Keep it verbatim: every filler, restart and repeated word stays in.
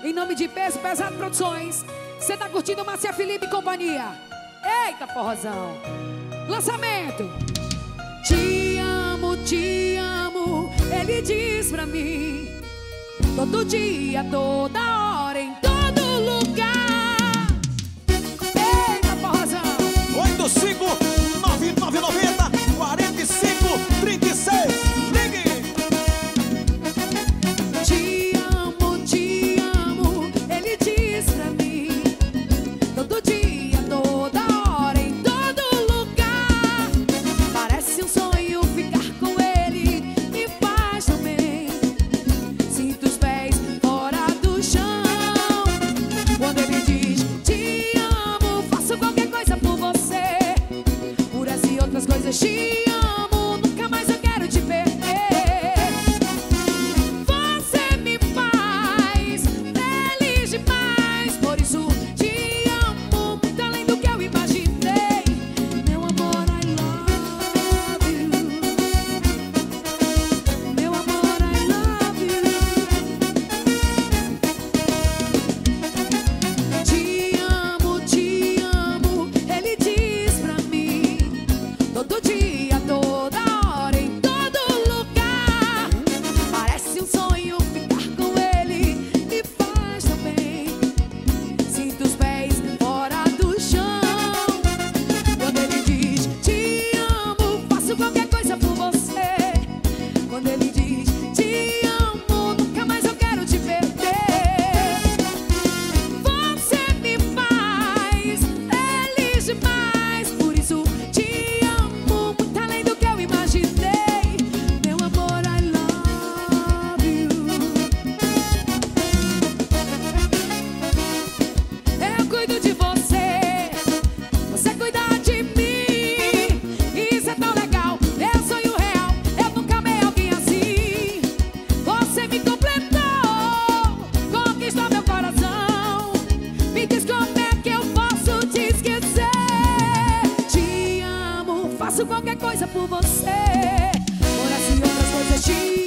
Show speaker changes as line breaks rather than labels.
Em nome de Peso Pesado Produções, você tá curtindo Márcia Felipe e companhia. Eita, forrozão. Lançamento. Te amo, te amo, ele diz pra mim. Todo dia, toda hora, em todo lugar. Eita, forrozão.
oito cinco nove nove nove zero quatro cinco três seis. Ligue.
Te amo, te amo, ele diz pra mim. Todo dia, toda hora, em todo lugar. Parece um sonho ficar com ele, me faz tão bem. Sinto os pés fora do chão. Quando ele diz te amo, faço qualquer coisa por você. Por essa e outras coisas te amo, nunca mais eu quero te perder. Você me faz feliz demais, por isso te amo muito além do que eu imaginei. Meu amor, I love you. Meu amor, I love you. Te amo, te amo, ele diz pra mim. Todo dia, toda hora, em todo lugar. Parece um sonho ficar com ele, me faz tão bem. Sinto os pés fora do chão. Quando ele diz te amo, faço qualquer coisa por você. Quando ele diz te amo, nunca mais eu quero te perder. Você me faz feliz demais, por isso te amo muito além do que eu imaginei. Meu amor, I love you. Eu cuido de você, você cuida de mim. Isso é tão legal, é um sonho real. Eu nunca amei alguém assim. Você me completou, conquistou meu coração. Me diz como é que eu posso te esquecer. Te amo, faço qualquer coisa por você. Por assim outras coisas te